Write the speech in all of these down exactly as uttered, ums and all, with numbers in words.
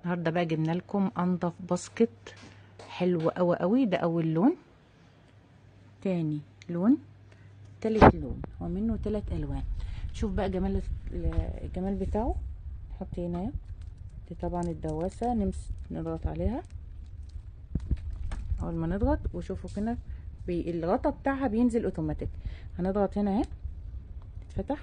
النهارده بقى جبنا لكم انضف باسكت حلو قوي قوي. ده اول لون، تاني لون، تالت لون، هو منه تلات الوان. شوف بقى جمال الجمال بتاعه. نحط هنا دي طبعا الدواسه، نمس نضغط عليها اول ما نضغط، وشوفوا كده الغطا بتاعها بينزل اوتوماتيك. هنضغط هنا اهي اتفتح،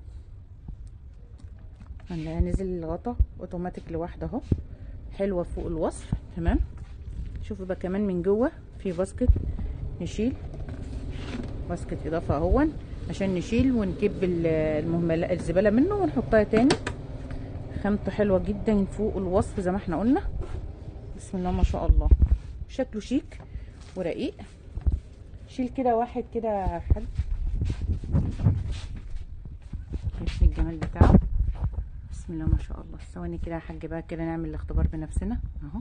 هنلاقي نزل الغطا اوتوماتيك لوحده اهو. حلوه فوق الوصف. تمام. شوفوا بقى كمان من جوه في باسكت، نشيل باسكت اضافه اهون عشان نشيل ونجيب المهمله الزباله منه ونحطها تاني. خامته حلوه جدا فوق الوصف زي ما احنا قلنا. بسم الله ما شاء الله، شكله شيك ورقيق. شيل كده واحد كده يا حاج، شايفين الجمال بتاعه؟ بسم الله ما شاء الله. ثواني كده يا حاج بقى كده نعمل الاختبار بنفسنا اهو.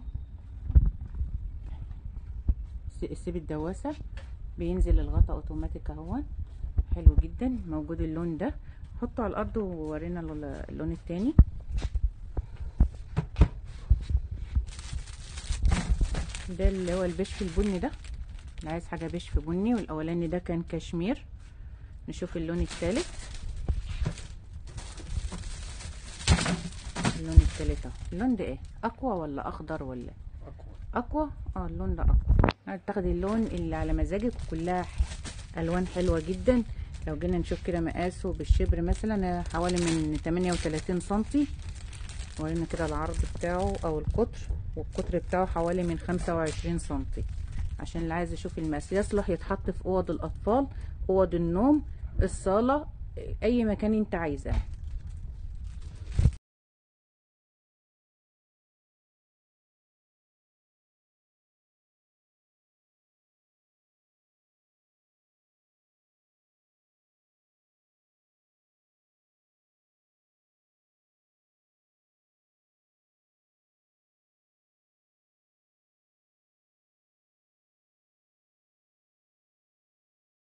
سيب الدواسه، بينزل الغطا اوتوماتيك اهو. حلو جدا. موجود اللون ده، حطه على الارض وورينا اللون التاني. ده اللي هو البشف البني ده، اللي عايز حاجه بشف بني، والاولاني ده كان كشمير. نشوف اللون التالت. اللون التالت اهو. اللون ده ايه، اقوى ولا اخضر ولا اقوى؟ اقوى. اه اللون ده اقوى. هتاخدي اللون اللي على مزاجك، وكلها الوان حلوه جدا. لو جينا نشوف كده مقاسه بالشبر مثلا حوالي من تمانية وتلاتين سنتي، ورينا كده العرض بتاعه او القطر، والقطر بتاعه حوالي من خمسة وعشرين سنتي. عشان اللي عايز يشوف المقاس، يصلح يتحط في اوض الاطفال، اوض النوم، الصاله، اي مكان انت عايزاه.